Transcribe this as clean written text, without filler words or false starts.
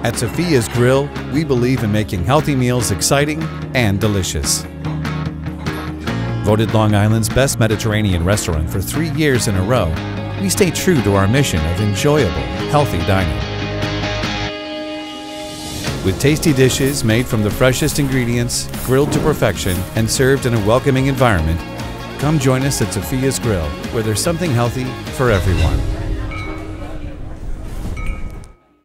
At Sufiya's Grill, we believe in making healthy meals exciting and delicious. Voted Long Island's best Mediterranean restaurant for 3 years in a row, we stay true to our mission of enjoyable, healthy dining. With tasty dishes made from the freshest ingredients, grilled to perfection, and served in a welcoming environment, come join us at Sufiya's Grill, where there's something healthy for everyone.